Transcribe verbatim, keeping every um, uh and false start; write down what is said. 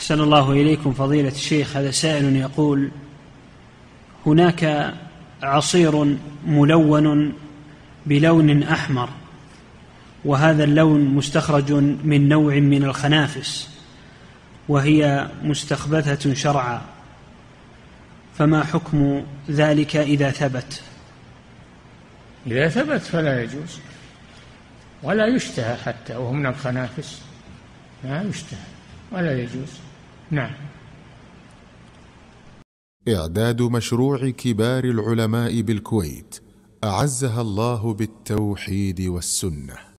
أحسن الله إليكم فضيلة الشيخ. هذا سائل يقول: هناك عصير ملون بلون أحمر، وهذا اللون مستخرج من نوع من الخنافس وهي مستخبثة شرعا، فما حكم ذلك إذا ثبت؟ إذا ثبت فلا يجوز ولا يشتهى، حتى وهو من الخنافس لا يشتهى ولا يجوز. نعم. إعداد مشروع كبار العلماء بالكويت أعزها الله بالتوحيد والسنة.